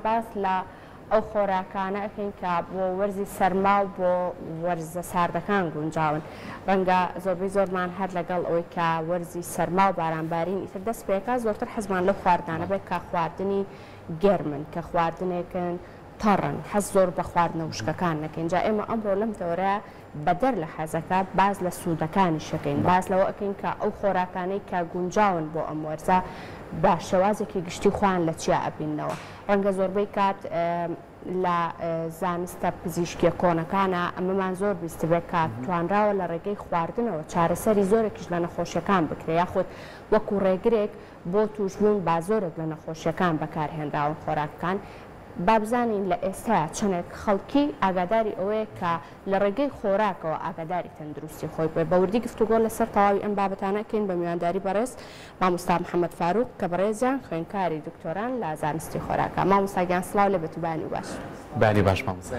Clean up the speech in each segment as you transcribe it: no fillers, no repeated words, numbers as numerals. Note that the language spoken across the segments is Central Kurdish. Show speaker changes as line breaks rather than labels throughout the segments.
باس لە ئەو خۆراکانە ئەکەین کە بۆ وەرزی سەرما و بۆ وەرزە ساردەکان گونجاون. ڕەنگە زۆربەی زۆرمان هەر لەگەڵ ئەوەی کە وەرزی سەرما و بارانبارین ئیتر دەست پێکە زۆرتر حەزمان لەو خواردانە بێت کە خواردنی گەرمن کە خواردنێکن تەڕن حەز زۆر بە خواردنە وشکەکان نەکەین. جا ئێمە ئەمڕۆ لەم تەورەیە بەدەر لە حەزەکە باز لە سوودەکانی شەکەین باز لەوە ئەکەین کە ئەو خۆراکانەی کە گونجاون بۆ ئەم وەرزە با شێوازێکی گشتی خوان لە چیا ئەبینەوە. ڕەنگە زۆربەی کات لە زانستە پزیشکیە کۆنەکانە ئەمەمان زۆر بیست بێت کە توانراوە لە ڕێگەی خواردنەوە چارەسەری زۆرێکیش لە نەخۆشیەکان بکرێ یاخود وەکو ڕێگرێک بۆ توشبوون با زۆرێک لە نەخۆشیەکان بەکارهێنراون خۆراکەکان. بابزانین لە ئێستا چەندێک خەڵکی ئاگاداری ئەوەیە کە لە ڕێگەی خۆراکەوە ئاگاداری تەندروستی خۆی بێ. بەوردی گفتوگۆ لەسەر تەواوی ئەم بابەتانەکەین بە میوانداری بەڕێز مامۆستا محەممەد فاروق کە بەڕێزیان خوێندکاری دکتۆران لە زانستی خۆراکە. مامۆستاگیان سڵاو لێ بەتوبانی و باش.
بانی باش مامۆستا.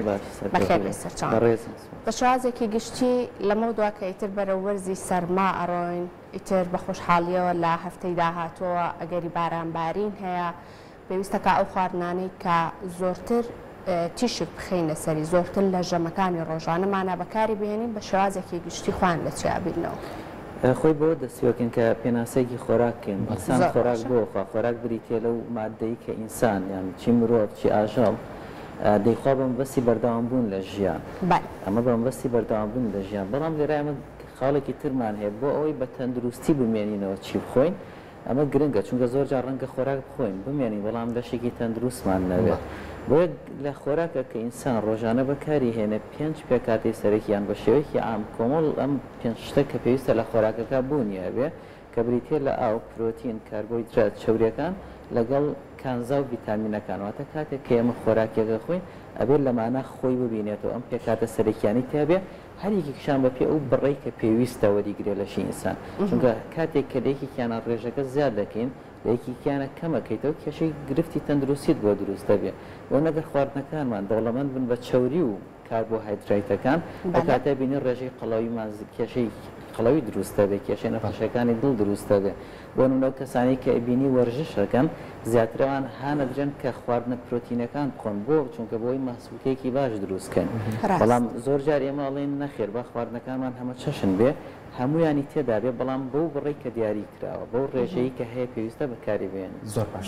بەخێر لەسەرچاو. بە شێوازێکی گشتی لەمە دووەکە ئیتر بەرە وەرزی سەرما ئەڕۆین ئیتر بە خۆشحاڵیەوە لە هەفتەی داهاتووە ئەگەری بارانبارین هەیە پێویستە کە ئەو خواردنانەی کە زۆرتر تیشک بخینە سەری زۆرتر لە ژەمەکانی ڕۆژانەمانە بەکاری بهێنین بە شێوازێکی گشتی خوان لە چیا بینەوە.
خۆی بۆ دەستیوەکەن کە پێناسەیەکی خۆراکەن ئینسان خۆراک بۆخوا خۆراک بریتێ لەو مادەی کە ئینسان یان چی مرۆڤ چی ئاژەڵ دەیخوا بەمبەستی بەردەوامبوون لە ژیان ئەمە بەمبەستی بەردەوامبوون لە ژیان. بەڵام لێرە ئەمە خاڵێکی ترمان هەیە بۆ ئەوەی بە تەندروستی بمێنینەوە چی بخۆین ئەمە گرنگە چونکە زۆر جار ڕەنگە خۆراک بخۆین بمێنین بەڵام لەشێکی تەندروستمان نەبێت. بۆیە لە خۆراکە کە ئینسان ڕۆژانە بەکاری هێنە 5 پێکاتی سەرەکییان بە شێوەیەکی عام کۆمەڵ ئەم 5 شتە کە پێویستە لە خۆراکەکە بوونیە بێ کە بریتێ لە ئاو پرۆتین کاربۆیدرات چەوریەکان لەگەڵ کانزا و ڤیتامینەکان واتە کاتێک کە ئێمە خۆراکێکە خۆین ئەبێت لەمانە خۆی ببینێتەوە ئەم پێکاتە سەرەکیانی تابێ هەریەکێکشان بە پێ ئەو بڕێی کە پێویستە وەریگرێ لەشی ئینسان چونکە کاتێک کە لەیەکێکیانە ڕێژەکە زیاد دەکەین لەیەکێکیانە کەمەکەیتەوە کێشەی گرفتی تەندروستیت بۆ دروستە بێ بۆ نەگەر خواردنەکانمان دەوڵەمەند بن بە چەوری و کاربۆهایدرێتەکان بە کاتە بینی ڕێژەی قەڵاویمان کێشەی قەڵەوی دروستە بێ کێشەی نەخۆشیەکانی دڵ دروستە بێ بۆ نمونەوە کەسانی کە بینی وەرزشەکەن زیاترەوان هانەدرێن کە خواردنە پرۆتینەکان بخۆن بۆ چونکە بۆی مەحسوولکێکی باش دروستکەن. بەڵام زۆر جار ئێمە ئەڵێن نەخێر بە خواردنەکانمان هەمە چەشن بێ هەمویانی تێدا بێ بەڵام بەو بڕێی کە دیاری کراوە بەو ڕێژەیە کە هەیە پێویستە بەکاری بێن.
زۆر باش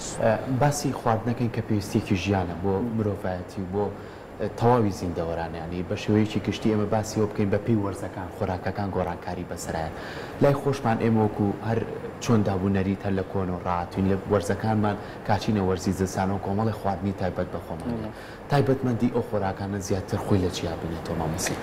باسی خواردنەکەی کە پێویستێکی ژیانە بۆ مرۆڤایەتی بۆ تەواوی زیندەوەرانیانی بە شێوەیەکی گشتی ئێمە باسیەوە بکەین بە پێی وەرزەکان خۆراکەکان گۆڕانکاری بەسەرایە لای خۆشمان ئێمە وەکو هەر چۆن دابوونەری هەر لە کۆن و ڕاهاتوین لە وەرزەکانمان کاچینە وەرزی زستانەوە کۆمەڵی خواردنی تایبەت بە خۆمان تایبەتمەندی ئەو خۆراکانە زیاتر خۆی لە چیا بینێتەوە مامۆستا؟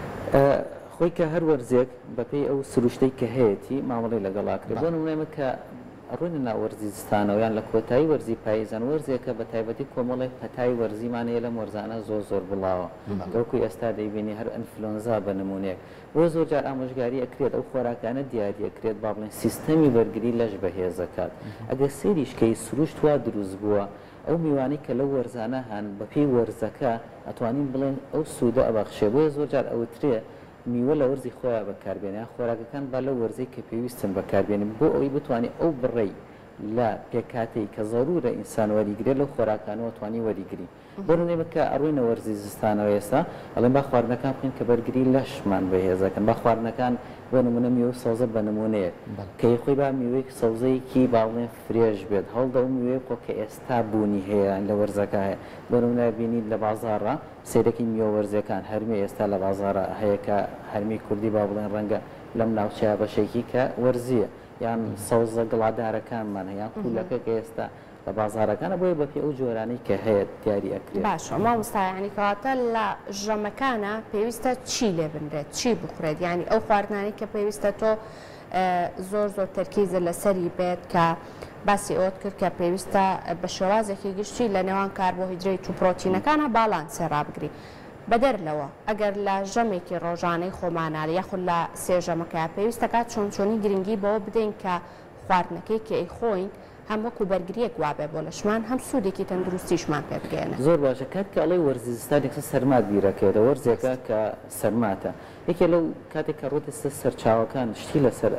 خۆی کە هەر وەرزێک بەپێی ئەو سروشتەی کە هەیەی مامەڵی لەگەڵاکرێت بۆ نمونەیەمە کە ڕوونە ناوەرزی زستانەوە یان لە کۆتایی وەرزی پاییزان وەرزێکە بە تایبەتی کۆمەڵی پەتای وەرزیمانەیە لەم وەرزانە زۆر بڵاوە وەکوی ئێستا دەیبینی هەر ئەنفلۆنزا بە نمونەیەک بۆ زۆر جار ئامۆژگاری ئەکرێت ئەو خۆراکانە دیاریەکرێت با بڵێن سیستەمی وەرگری لەش بەهێزەکات ئەگەر سەیریشکەی سروشت وا دروست بووە ئەو میوانی کە لەو وەرزانە هەن بەپێی وەرزەکە ئەتوانین بڵێن ئەو سوودە ئەبەخشێ بۆیە زۆر جار ئەوترێ میوە لە وەرزی خۆیان بەکاربێنە خۆراکەکان با لە وەرزەی کە پێویستن بەکاربێنن بۆ ئەوی بتوانێت ئەو بڕێی لە پێکاتەی کە زەرورە ئینسان وەریگرێت لەو خۆراکانەوە توانی وەریگری بۆ نمونە کە ئەڕووینە وەرزی زستانەوە ئێستا ئەڵێن با خواردنەکان بخۆین کە بەرگری لەشمان بەهێزەکەن با خواردنەکان بۆ نمونە میوە سەوزە بە نمونەیە کە خۆی با میوەیەک سەوزەیەکی باڵێن فرێژ بێت هەڵدە و میوەیە خۆ کە ئێستا بوونی هەیە لە وەرزەکە هەیە بۆ نمونە بینید لە بازاڕە سیرەکی میوە وەرزەکان هەرمی ئێستا لە بازاڕە هەیە کە هەرمی کوردی با بڵێن ڕەنگە لەم ناوچەیە بەشێکی کە وەرزیە یان سەوزە گڵادارەکانمان هەیە پولەکە کە ئێستا لە بازارەکانە بۆیە بەپێ ئەو جۆرانەی کە هەیە دیاری ئەکرێت.
باشە مامۆستا یعنی کەواتە لە ژەمەکانە پێویستە چی لێ بنرێت چی بخورێت یعنی ئەو خواردنانی کە پێویستە تۆ زۆر تەرکیزە لەسەری بێت کە باسی ئەوت کرد کە پێویستە بە شێوازێکی گشتی لە نێوان کاربۆهیدرێت و پرۆتینەکانە باڵانسێ ڕابگری بەدەر لەوە ئەگەر لە ژەمێکی ڕۆژانەی خۆمانال یاخود لە سێژەمەکە پێویستەکات چۆنچۆنی گرنگی بەوە بدەین کە خواردنەکەی کە ئەیخۆین هەم وەکو بەرگریەک وابێ بۆ لەشمان هەم سوودێکی تەندروستیشمان پێ بگەێنە.
زۆر باشە کات کە ئەڵێ وەرزی زستانێکە سەرمات بیرەکەێتە وەرزێکە کە سەرماتە یەکێ لەو کاتێک کە ڕۆتەستە سەرچاوەکان شتی لەسەر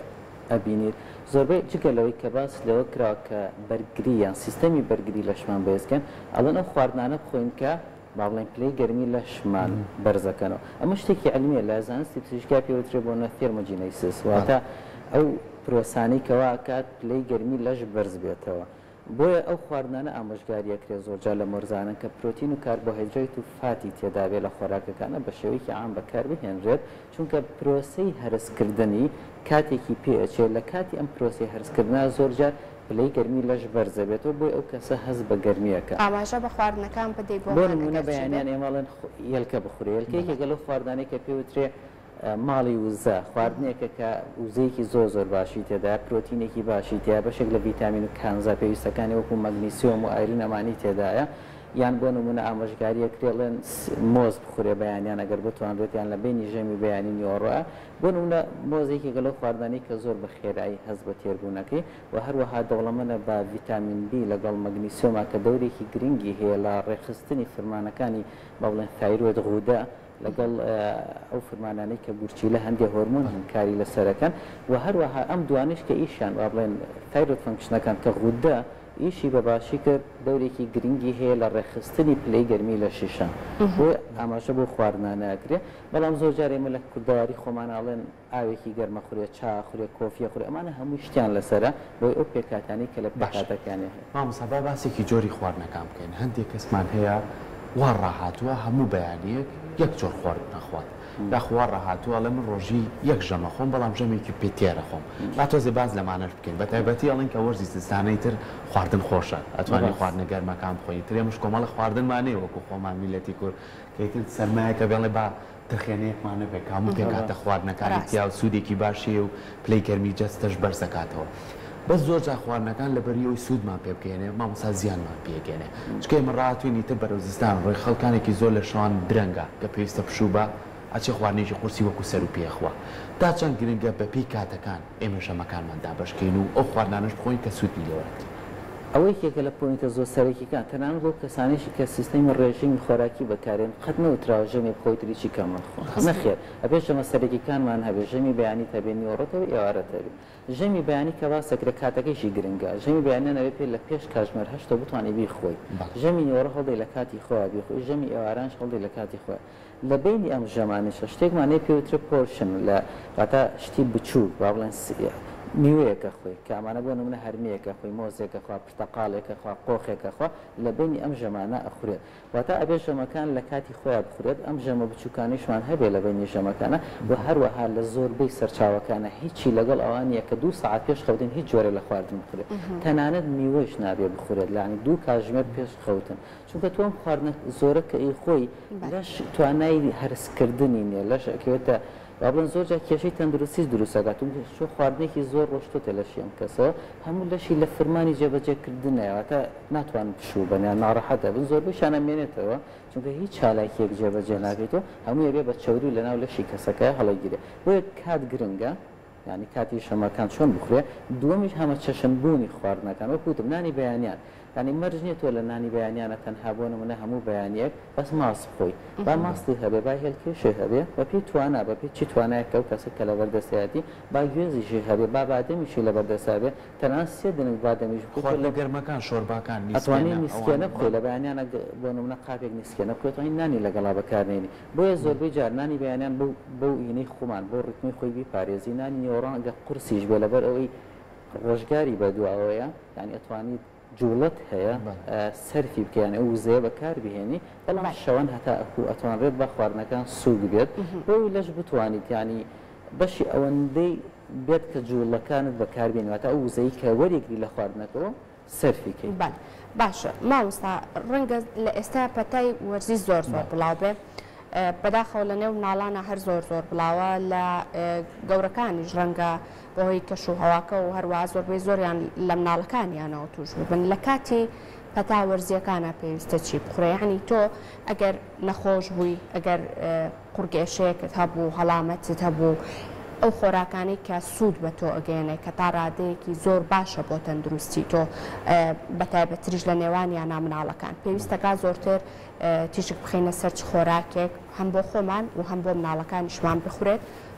ئەبینیت زۆربەی جگەلەوەی کە باس لەوە کراوە کە بەرگری یان سیستەمی بەرگری لەشمان بەهێزکەن ئەڵەن ئەو خواردنانە بخۆین کە باڵێن پلەی گەرمی لەشمان بەرزەکەنەوە ئەمە شتێکی علمیە لە زانستی پزیشکی پێوترێ بۆ تێرمۆجینەیسیس واتە ئەو پرۆسانەی کەوا کات پلەی گەرمی لەش بەرز بێتەوە بۆیە ئەو خواردنانە ئامۆژگاریەکرێ زۆرجار لە مۆرزانن کە پرۆتین و کاربۆهایدرێت و فاتی تێدابێ لە خۆراکەکانە بە شێوەیەکی عام بەکار بهێنرێت چونکە پرۆسەی هەرسکردنی کاتێکی پێچێت لە کاتی ئەم پرۆسی هەرسکردنا زۆرجار پلەی گەرمی لەش بەرزە بێتەوە بۆی ئەو کەسە هەز بە گەرمیەکە
ئاماژە بە خواردنەکان بدەیت
بۆ نمونە بەیانیان ئێمەڵێن هێلکە بخورێ هێلکەیەکە گەلە خواردانەی کە پێوترێ ماڵی وزە خواردنێکە کە وزەیەکی زۆر باشی تێدا پرۆتینێکی باشی تیا بەشێک لە ڤیتامین و کانزا پێویستەکانی وەکو مەگنیسیۆم و ئایرین ئەمانی تێدایە یان بۆ نمونە ئامۆژگاریە کرێڵێن مۆز بخورێ بەیانیان ئەگەر بتوانرێت یان لە بینی ژەمی بەیانی نیۆڕە بۆ نمونە مۆزێکی گەلە خواردانی کە زۆر بە خێرایی هەز بە تێربوونەکەی و هەروەها دەوڵەمەنە بە ڤیتامین B لەگەڵ مەگنیسیۆما کە دەورێکی گرنگی هەیە لە ڕێخستنی فرمانەکانی با بڵێن تایرۆید غوودە لەگەڵ ئەو فرمانانەی کە بورچی لە هەندێک هۆرمۆن هەمکاری لەسەرەکەن و هەروەها ئەم دوانش کە ئیشان با بڵێن تایرۆید فەنکشنەکان کە غوودە ئیشی بەباشی کرد دەورێکی گرنگی هەیە لە ڕێخستنی پلەی گەرمی لە شیشان بۆ ئاماژە بۆ خواردنانەکرێ بەڵام زۆر جار ئێمە لە کوردەواری خۆماناڵێن ئاوێکی گەرمە خورێ چا خورێ کۆفیە خورێ ئەمانە هەموو شتیان لەسرە بۆی ئەو پێکاتانی کە لە پێکاتەکانی هەیە
مامۆستا باسێکی جۆری خواردنەکان بکەین هەندێک کەسمان هەیە وا ڕاهاتووە هەموو بەیانیەک یەک جۆر خواردن نەخوات داخوا ڕاهاتووە لە من ڕۆژی یەک ژەمە خۆم بەڵام ژەمێکی پێ تێرە خۆم با تۆزێ باز لەمانەش بکەین بە تایبەتی ئەڵێن کە وەرزی زستانەی تر خواردن خۆشە ئەتوانانی خواردنە گەرمەکان بخۆین ترێمش کۆمەڵە خواردنمانەیە وەکو خۆمان میلەتی کورد کەیتر سەرمایەکە بێڵێ با ترخێنەیەکمانە بێ هەموو پێکاتە خواردنەکانی تیا و سوودێکی باشیە و پلەی گەرمی جەستەش بەرزەکاتەوە بەس زۆر جا خواردنەکان لە بەریەوەی سوودمان پێ بکەێنێ مامۆستا زیانمان پێگەێنێ چکە ئێمە ڕاتوینی تر بەرەوزستان ڕێی خەڵکانێکی زۆر لە شەوان درەنگە کە پێویستە پشوو بە ئەچێ خواردنێکی قورسی وەکو سەر و پێخوا تا چەند گرنگە بەپی کاتەکان ئێمە ژەمەکانماندا بەشکەین و ئەو خواردانش بخۆین کە سوودی لێوەرەکەین
ئەوەی کێکە لە پۆینتە زۆر سەرەکیەکان تەنانەت بۆ کەسانێکی کە سیستەمی ڕێژیمی خۆراکی بەکارێن قەت نەوتراوە ژەمی بخۆی تریچی کەمە خۆن نەخێر ئەبێ ژەمە سەرەکیەکانمان هەبێ ژەمی بەیانی هەبێ نیۆڕەتەوە ئێوارەتەوێ ژەمی بەیانی کە باسەکرە کاتەکەیشی گرنگە ژەمی بەیانە نەوێت پێ لە پێش کاتژمێر 8 بتوانێت بیخۆی ژەمی نیۆڕە هەڵدەی لە کاتی خۆیان بیخۆی ژەمی ئێوارانش هەڵدەی لە کاتی خۆیان لە بینی ئەم ژەمانەشە شتێکمانەیە پێوترە پۆرشن لە واتە شتی بچووک با بڵێن میوەیەکە خۆی کە ئەمانە بۆ نمونە هەرمیەکە خۆی مۆزێکە خوا پرتەقاڵێکە خوا قۆخێکە خوا لە بینی ئەم ژەمانە ئەخورێت واتە ئەبێ ژەمەکان لە کاتی خۆیان بخورێت ئەم ژەمە بچووکانیشمان هەبێ لە بینی ژەمەکانە و هەروەها لە زۆربەی سەرچاوەکانە هیچی لەگەڵ ئەوانیە کە 2 ساعت پێش خەوتن هیچ جۆرە لە خواردن بخورێت تەنانەت میوەش نابێ بخورێت لانی 2 کاتژمێر پێش خەوتن چونکە تۆم خواردنە زۆرە کە ئەی خۆی لەش توانای هەرسکردنی نییە لەش ئەکەوێتە بابڵن زۆر جا کێشەی تەندروستی دروستەکات چۆ خواردنێکی زۆر ڕۆشتۆتە لە شیێم کەسە هەموو لەشی لە فرمانی جێبەجێکردنەوەتە ناتوان پشوو بەنیان ناڕەحەتە بن زۆربەی شانەمێنێتەوە چونکە هیچ چالاکیەک جێبەجێ ناکەیتەوە هەموو یەبێ بە چەوری لەناو لەشی کەسەکە هەڵەگیرێ بۆیە کات گرنگە ینی کاتی شەمەکان چۆن بخورێ دووەمیش هەمە چەشنبوونی خواردنەکان وەکوتم نانی بەیانیان ینی مەرج نیە تۆ لە نانی بەیانیانە تەنها بۆ نمونە هەموو بەیانیەک بەس ماست بخۆی با ماستی هەبێ با هێلکێشێ هەبێ بە پێی توانە بە پێی چی توانایەکە و کەسێک کە لە بەردەستایەتی با گوێزیشی هەبێ با بادەمیشی لە بەردەسا بێ تەنان سێ دنگ بادەمیش
لە گەرمەکان شۆرباکان
ئەتوانێت نیسکێنە بخۆی لە بەیانیانە بۆ نمونە قاپێک نیسکێنە بخۆێتەوەی نانی لەگەڵا بەکارنێنی بۆیە زۆربەی جار نانی بەیانیان بەو ئینەی خۆمان بۆ ڕتمی خۆی بیپارێزی نانی نیۆڕانگە قورسیش بێ لەبەر ئەوەی ڕۆژگاری بەدواوەیە ینی ئەتوانیت جوڵەت هەیە سەرفی بکەیان ئەو وزەیە بەکار بهێنی بەڵام شەوەن هەتا ئەتوانرێت بە خواردنەکان سوود بێت بۆی لەش بتوانیت ینی بەشی ئەوەندەی بێت کە جوڵەکانت بەکاربێنێتە ئەو وزەی کە وەرێگری لە خواردنەکەەوە سەرفیکەی
باشە مامۆستا ڕەنگە لە ئێستا پەتای وەرزی زۆر بڵاو بێ بەداخەوە لە نێو ناڵانە هەر زۆر بڵاوە لە گەورەکانیش ڕەنگە بۆهۆی کەش و هەواکە و هەروە زۆربەی زۆریان لە مناڵەکانیانەوە توش ببن لە کاتی پەتا وەرزیەکانە پێویستە چی بخورێ یعنی تۆ ئەگەر نەخۆش بووی ئەگەر قورگێشەیەکت هەبوو هەڵامەتت هەبوو ئەو خۆراکانی کە سوود بە تۆ ئەگەێنێ کە تا ڕادەیەکی زۆر باشە بۆ تەندروستی تۆ بەتایبەتریش لە نێوانیان مناڵەکان پێویستەکە زۆرتر تیشک بخینە سەر خۆراکێک هەم بۆ خۆمان و هەم بۆ مناڵەکانیشمان بخورێت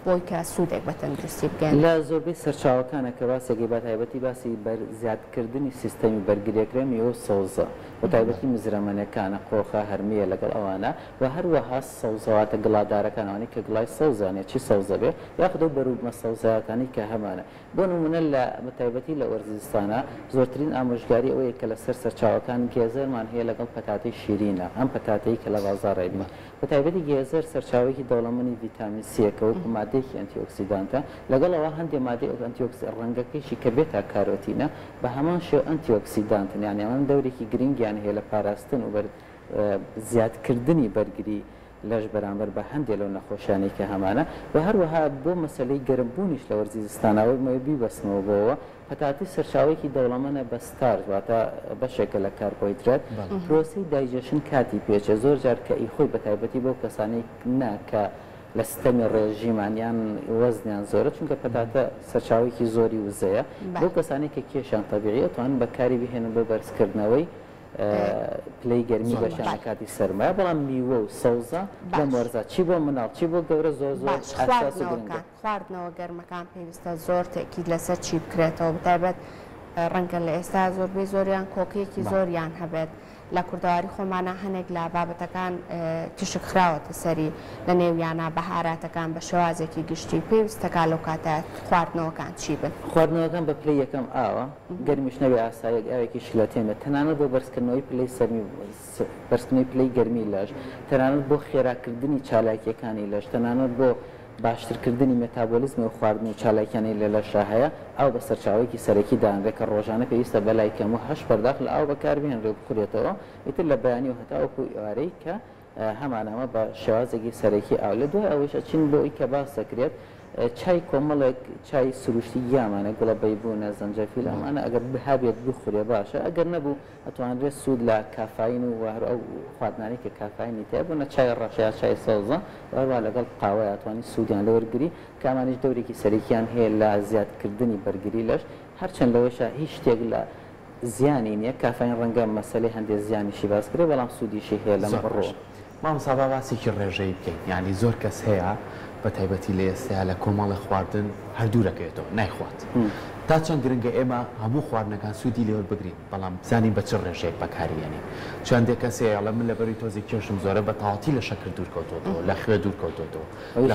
بۆی کە سوودێک بە تەندروستی بگەن
لە زۆربەی سەرچاوەکانە کە باسێکی بە تایبەتی باسی زیادکردنی سیستەمی بەرگریەکرێ میوە سەوزە بە تایبەتی مزرەمەنەکانە قۆخە هەرمیە لەگەڵ ئەوانە و هەروەها سەوزەواتە گڵادارەکانەوەی کە گڵای سەوزانێت چی سەوزە بێ یاخدە بەروبمە سەوزەکانی کە هەمانە بۆ نمونە لە بەتایبەتی لە وەرزستانە زۆرترین ئامۆژگاری ئەوەیە کە لەسەر سەرچاوەکان گێزەرمان هەیە لەگەڵ پەتاتەی شیرینە ئەم پەتاتەی کە لە بازاڕێبی بەتایبەتی گێزەر سەرچاوێکی دەوڵەمەندی ڤیتامین سیەکە وەکو مادەیەکی ئەنتیۆکسیدانتە لەگەڵەوە هەندێک مادەی ڕەنگەکەیشی کە بێتە کارۆتینە بە هەمان شێو ئەنتیۆکسیدانتن یعنی ئەوان دەورێکی گرنگیان هەیە لە پاراستن و زیادکردنی بەرگری لەش بەرامبەر بە هەندێک لەو نەخۆشیانی کە هەمانە و هەروەها بۆ مەسلەی گەرمبوونیش لە وەرزی زستانەوەی مەوە بیبەسمەوە بۆەوە پەتاتی سەرچاوێکی دەوڵەمەندە بە ستارچ واتە بەشێکە لە کاربۆیدرات پرۆسی دایجێشن کاتی پێچە زۆر جار کە ئیخۆی بە تایبەتی بۆ کەسانی ناکە لە ستەمی ڕێژیمانیان وەزنیان زۆرە چونکە پەتاتە سەرچاوێکی زۆری وزەیە بۆ کەسانی کە کێشیان تەبیعیە توانن بەکاری بهێنن بۆ بەرزکردنەوەی پلەی گەرمی بەشانە کاتی سەرمایە بەڵام میوە و سەوزە لەم وەرزە چی بۆ مناڵ چی بۆ گەورە زۆر زۆر
خواردنەوە گەرمەکان پێویستە زۆر تێکی لەسەر چی بکرێتەوە بتایبەت ڕەنگە لە ئێستا زۆربەی زۆریان کۆکیەکی زۆریان هەبێت لە کوردەواری خۆمانە هەنێک لە بابەتەکان تشک خراوەتە سەری لە نێویانە بەهاراتەکان بە شێوازێکی گشتی پێویستەکە لەو کاتە خواردنەوەکان چی بن
خواردنەوەکان بە پلەی یەکەم ئاوە گەرمیش نەبێ ئاسایەک ئاوێکی شلەتێنێت تەنانەت بۆ بەرزکردنەوەی پلەی سەرمی بەرزکردنەوەی پلەی گەرمی لەش تەنانەت بۆ خێراکردنی چالاکیەکانی لەش تەنانەت بۆ باشترکردنی مێتابۆلیزم و خواردن و چالاکیانی لە لەشە هەیە ئەو بە سەرچاوێکی سەرەکی دانرێت کە ڕۆژانە پێویستە بەلای کەم و هەش بەرداخ لە ئاو بەکاربێنرێ بخورێتەوە ئیتر لە بەیانی و هەتاوەکو ئێوارەی کە هەمانەمە بە شێوازێکی سەرەکی ئاو لە دوای ئەوەش ئەچین بۆ ئەوی کە باس دەکرێت چای کۆمەڵێک چای سروشتی یامانە گوڵە بەیبوونە زەنجەفیل ئەمانە ئەگەر بهابێت بخورێ باشە ئەگەر نەبوو ئەتوانرێت سوود لە کافاین و ئەو خواردنانی کە کافاینی تێ بوونە چای ڕەشەیە چای سەوزە وەروە لەگەڵ قاوە ئەتوانی سوودیان لەوەرگری کامانیش دەورێکی سەرەکیان هەیە لە زیادکردنی بەرگری لەش هەرچەند لەوەشە هیچ شتێک لە زیانی نییە کافاین ڕەنگە مەسەلەی هەندێک زیانیشی باس کرێ بەڵام سوودیشی هەیە لەم ڕۆ
مامۆستا باسێکی ڕێژەی بکەین یعنی زۆر کەس هەیە بە تایبەتی لە ئێستا لە کۆمەڵی خواردن هەردوو دەکەوێتەوە نایخوات تا چەند گرنگە ئێمە هەموو خواردنەکان سوودی لێوە بگرین بەڵام بزانین بە چ ڕێژەیەک بەکارێنێ چندێک کەسەیە لە من لەبەری تۆزی کێشم زۆرە بە تەواتی لە شەکر دوورکەوتۆتەوە لە خوێ دوورکەوتۆتەوە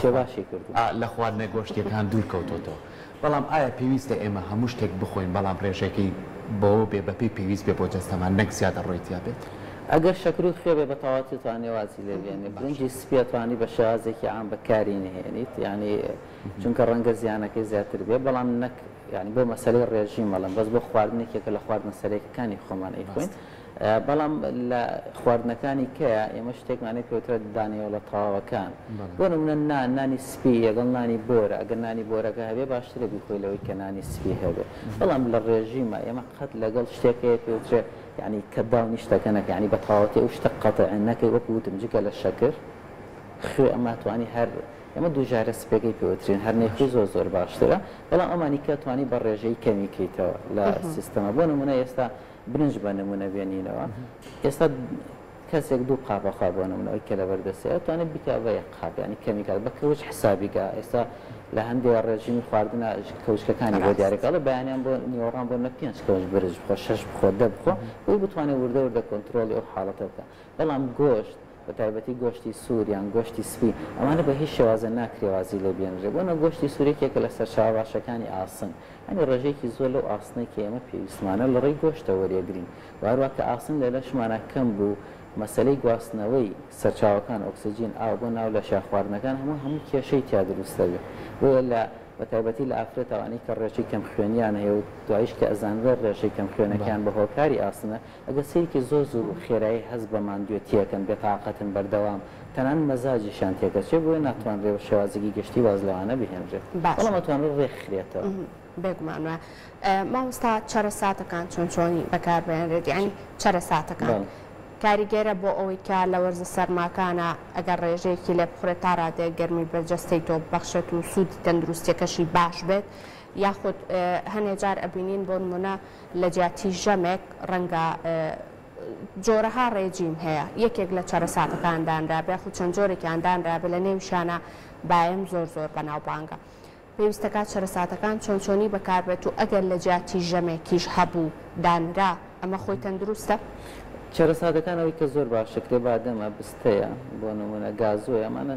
لە خواردنە گۆشتیەکان دوورکەوتۆتەوە بەڵام ئایا پێویستە ئێمە هەموو شتێک بخۆین بەڵام ڕێژەکەی بەوە بێ بەپی پێویست بێ بۆ جەستەمان نەک زیادە ڕۆیتیا بێت
ئەگەر شەکر و خوێ بێ بە تەواتی توانێ وازی لێبێنێ برنجی سپی توانی بە شێوازێکی عام بەکاری نهێنیت یعنی چونکە ڕەنگە زیانەکەی زیاتر بێ بەڵام نەک ینی بۆ مەسەلەی ڕێژیم مەڵم بەس بۆ خواردنێکێکە لە خواردنە سەرەکیەکانی خۆمان ئەیخۆین بەڵام لە خواردنەکانی کەیە ئێمە شتێکمانەی پێوترێت دانیەوە لە تەواوەکان بۆ نمونە نانی سپی یەگەڵ نانی بۆرە ئەگەر نانی بۆرەکە هەبێ باشترە بیخۆی لەوەی کە نانی سپی هەبێ بەڵام لە ڕێژیمە ئێمە قەت لەگەڵ شتێکەیە پێوترێت یعنی کە داونی شتەکەنەکە ینی بە تەواوەتی ئەو شتە قەتع نەکەی وەکو وتم جگە لە شەکر خوێ ئەمە توانی هەر ئەمە دوو جارە سپێکەی پێوترین هەر نێخی زۆر زۆر باشترە بەڵام ئەمانی کە توانی بە ڕێژەی کەمیکەیتەوە لە سیستەمە بۆ نمونە ئێستا برنج بە نمونە بێنینەوە ئێستا کەسێک دوو قاپەخوا بۆ نمونەوەی کە لە بەردەستەیە توانێت بکە بە یەک قاپ ینی کەمیکات بە کەوچ حسابیگا ئێستا لە هەندێک ڕێژیمی خواردنە کەوچکەکانی بۆ دیارەکەڵە بەیانیان بۆ نیوەڕان بۆ نە 5 کەوچ برنج بخۆ 6 بخۆ 10 بخۆ بۆی بتوانێت وردە وردە کۆنتترۆلی ئەو حاڵەتە بکە بەڵام گۆشت بە تایبەتی گۆشتی سووریان گۆشتی سپی ئەمانە بە هیچ شێوازە ناکرێوازی لێ بێنرێ بۆنە گۆشتی سوورێکێکە لە سەرچاو باشەکانی ئاسن ئەنی ڕێژەیەکی زۆر لەو ئاسنەی کە ئێمە پێویستمانە لە ڕێی گۆشتە وەرێگرین وهروە کە ئاسن لە لەشمانە کەم بوو مەسلەی گواستنەوەی سەرچاوەکان ئۆکسسیجین ئاو بۆ ناو لە شاخواردنەکان هەموو کێشەی تیا دروستە بێ بۆ لە بە تایبەتی لە ئافرەتەوانی کە ڕێژەی کەم خوێنیان هەیە و دوایش کە ئەزانرە ڕێژەی کەم خوێنەکان بە هۆکاری ئاسنە ئەگە سیرکی زۆر زۆر و خێرایی هەز بە ماندوێتیەکەن بێتاقەتن بەردەوام تەنان مەزاجیشان تێکەچێ بۆیە ناتوانرێ بە شێوازێکی گشتی واز لەوانە بهێنرێت بەڵام ئەتوانرێت ڕێکخرێتەوە
بێگومانوە مامۆستا چەرە ساتەکان چۆنی بەکاربێنرێت یعنی چەرە ساتەکان کاریگەرە بۆ ئەوەی کە لە وەرزە سەرماکانە ئەگەر ڕێژەیەکی لێ بخورێت تا ڕادێ گەرمی بەرجەستەی تۆ بەخشێت و سوودی تەندروستیەکەشی باش بێت یاخود هەنێ جار ئەبینین بۆ نمونە لە جیاتی ژەمێک ڕەنگە جۆرەها ڕێجیم هەیە یەکێک لە چارەساتەکاندانرا بێ خو چەند جۆرێکی ئاندانرا بە لە نێوشانە باەم زۆر بەناوبانگە پێویستەکە چارەساتەکان چۆنچۆنی بەکاربێت و ئەگەر لە جیاتی ژەمێکیش هەبوو دانرا ئەمە خۆی تەندروستە
چارەساتەکانەوەی کە زۆر باشە کرێ بادەمە بستەیە بۆ نمونە گازۆی ئەمانە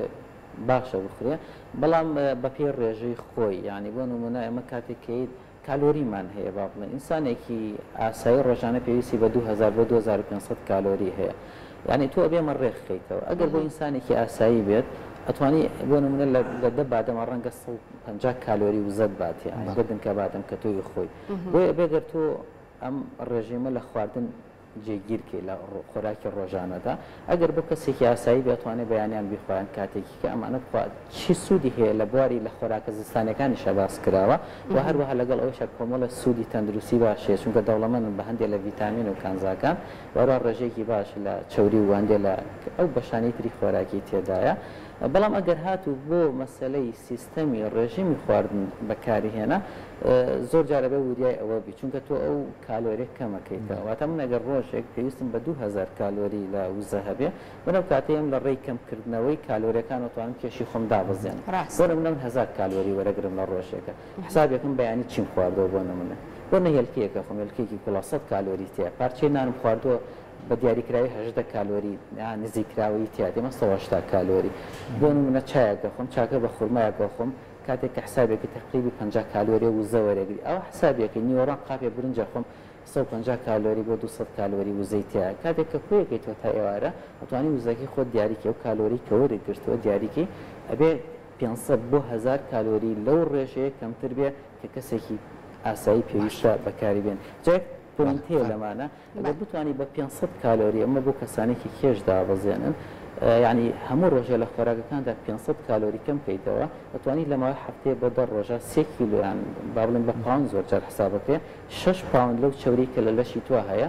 باشە بخورێ بەڵام بە پێ ڕێژەی خۆی یعنی بۆ نمونە ئەمە کاتێکیت کالۆریمان هەیە با بڵێن ئینسانێکی ئاسایی ڕۆژانە پێویستی بە 2000 بۆ 2500 کالۆری هەیە یعنی تۆ ئەبێ مە ڕێکخیتەوە ئەگەر بۆ ئینسانێکی ئاسایی بێت ئەتوانی بۆ نمونە لە دە بادەمە ڕەنگە 150 کالۆری وزەت باتی بردن کە بادەم کە تۆی خۆی بۆیە بێگەر تۆ ئەم ڕێژیمە لە خواردن جێگیرکەی لە خۆراکی ڕۆژانەدا ئەگەر بۆ کەسێکی ئاسایی بێتوانێت بەیانیان بیخوایان کاتێکی کە ئەمانە چی سوودی هەیە لە بواری لە خۆراکە زستانەکانیشە باس کراوە و هەروەها لەگەڵ ئەوشە کۆمەڵە سوودی تەندروستی باشەیە چونکە دەوڵەمەندن بە هەندێک لە ڤیتامین و کانزاکان وەرا ڕێژێکی باش لە چوری و هەندێک لە ئەو بەشانی تری خۆراکی تێدایە بەڵام ئەگەر هاتوو بۆ مەسلەی سیستەمی ڕێژیمی خواردن بەکاری هێنا زۆر جارە بە وریای ئەوە بی چونکە تۆ ئەو کالۆریێک کەمەکەیتەوە واتە من ئەگەر ڕۆژێک پێویستم بە 2000 کالۆری لە وزە هەبێ بنەو کاتەیەم لە ڕێی کەمکردنەوەی کالۆریەکان وتوانم کێشی خۆم دابەزێن بۆ نمونە 1000 کالۆری وەرەگرم لە ڕۆژێکە حسابێکم بەیانی چیم خواردەوە بۆ نمونە بۆ نەهێلکەیەکە خۆم هێلکەیەکی کوڵا 100 کالۆری تێ پارچەی نانم خواردووە بە دیاریکراوی 18 کالۆری نزیکراوی تیا دێمە 180 کالۆری بۆ نمونە چایەکە خۆم چاکە بە خورمایەکە خۆم کاتێک کە حسابێکی تقریبی 50 کالۆری وزە وەرەگری ئەو حسابێکی نیوەڕان قاپێ برنجە خۆم 150 کالۆری بۆ 200 کالۆری وزەی تیا کاتێک کە خۆیەکەیتەوە تا ئێوارە ئەتوانی وزەکەی خۆت دیاریکە و کالۆری کە وەرەگرتووە دیاریکی ئەبێ 500 بۆ 1000 کالۆری لەو ڕێژەیە کەمتر بێ کە کەسێکی ئاسایی پێویستە بەکاری بێن پوینت هەیە لەمانە ئەگەر بتوانی بە 500 کالۆری ئەمە بۆ کەسانێکی کێش دابەزێنن یعنی هەموو ڕۆژە لە خۆراکەکاندا 500 کالۆری کەم بکەیتەوە دەتوانی لەماوەی هەفتەیە بە دە ڕۆژە 3 کیلۆیان با بڵێن بە پاوند زۆر جار حسابەکەی 6 پاوند لەو چەوری کە لە لەشی تۆ هەیە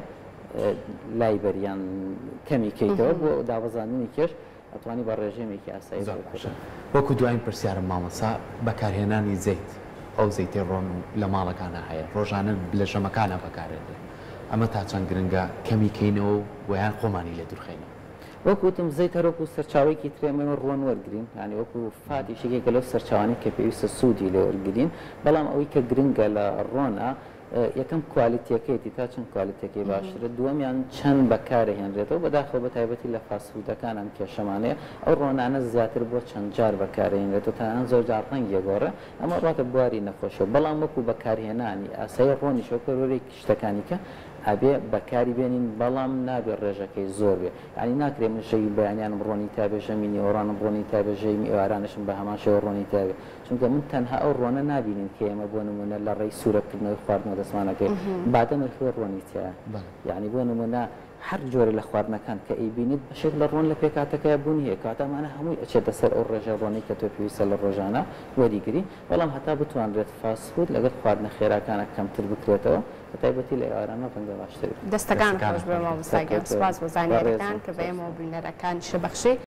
لای بەریان کەمی کەیتەوە بۆ دابەزاندنی کێش ئەتوانی بە ڕێژێمێکی ئاسایی
وەکو دوایین پرسیارم مامۆستا بەکارهێنانی زەیت ئەو زەیتی ڕۆن لە ماڵەکانە هەیە ڕۆژانە لە ژەمەکانە بەکارێت ئەمە تا چەند گرنگە کەمیکەینەوە ویان خۆمانی لێ دوورخێنەوە
وەکوتم زەیت هەرۆکو سەرچاوێکی ترێمەوە ڕۆن وەرگین ینی وەکو فاتیشێکێکە لەو سەرچاوانی کە پێویستە سوودی لێ وەرگین بەڵام ئەوەی کە گرنگە لە ڕۆنە یەکەم کوالیتیەکەیتی تا چەند کوالیتەکەی باشترە دووەمیان چەند بەکارە هێنرێتەوە بەداخەوە بە تایبەتی لە فاسفودەکانم کێشەمانەیە ئەو ڕۆنانە زیاتر بۆ چەند جار بەکارهێنرێتەوە تاان زۆر جار ڕەنگی گۆڕە ئەمە ڕاتە بواری نەخۆشەوە بەڵام وەکو بەکارهێنانی ئاسایی ڕۆنی شۆکەرۆرێکی شتەکانی کە ئەبێ بەکاری بێنین بەڵام نابێ ڕێژەکەی زۆر بێ ینی ناکرێ من شەوی بەیانیانم ڕۆنی تابێژەمی نیوەڕانم ڕۆنی تابێژەمی ئێوارانشم بە هەمان شێوە ڕۆنی تابێ چونکە من تەنها ئەو ڕۆنە نابینین کە ئێمە بۆ نمونە لە ڕێی سوورەکردنەوەی خواردنەوە دەسمانەکەی بادەمە خوێ ڕۆنی تایە یعنی بۆ نمونە هەر جۆرە لە خواردنەکان کە ئەیبینیت بەشێک لە ڕۆن لە پێکاتەکە بوون هەیە کاتەمانە هەمووی ئەچێتە سەر ئەو ڕێژە ڕۆنی کە تۆ پێویستە لە ڕۆژانە وەریگری بەڵام هەتا بتوانرێت فاسفود لەگەڵ خواردنە خێراکانە کەمتر بکرێتەوە بەتایبەتی لە ئێوارانە ڕەنگە باشتر
دەستەکان خۆش بێ مامۆستاگەم سپاس بۆ زانیاریەکان کە بە ئێمە بینەرەکان شەبەخشی